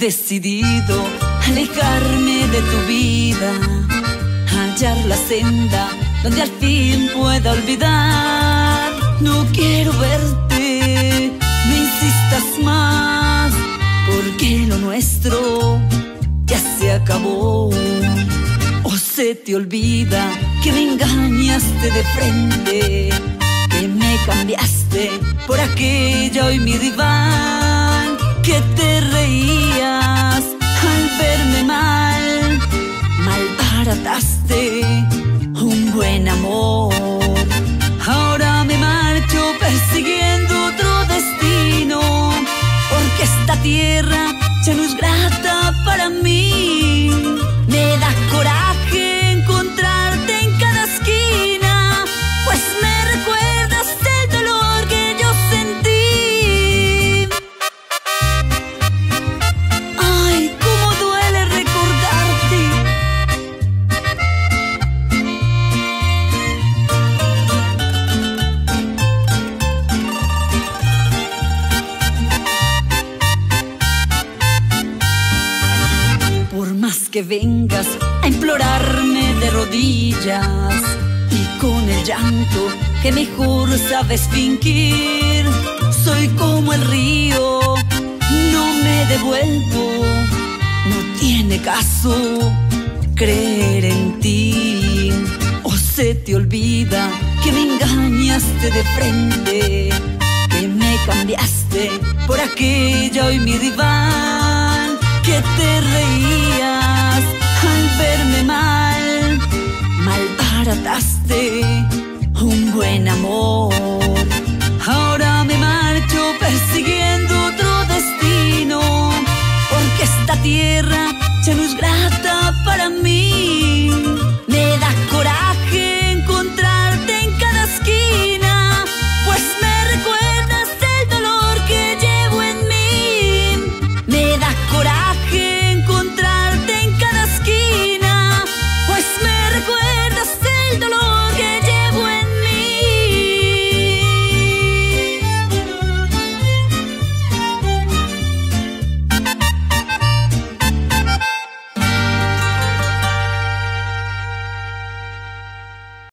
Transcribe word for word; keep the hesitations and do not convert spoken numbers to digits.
decidido alejarme de tu vida, hallar la senda donde al fin pueda olvidar. No quiero verte, no insistas más, porque lo nuestro ya se acabó. O se te olvida que me engañaste de frente, que me cambiaste por aquella hoy mi rival, que te reías al verme mal, malbarataste un buen amor. Ahora me marcho persiguiendo otro destino, porque esta tierra ya no es grata para mí. Me da coraje encontrarte en cada esquina, pues me recuerdas el dolor que yo sentí. Ay, cómo duele recordarte. Por más que vengas a implorarme de rodillas y con el llanto que mejor sabes fingir, soy como el río, no me devuelvo. No tiene caso creer en ti. O se te olvida que me engañaste de frente, que me cambiaste por aquella hoy mi rival, que te reías al verme mal, malbarataste un buen amor.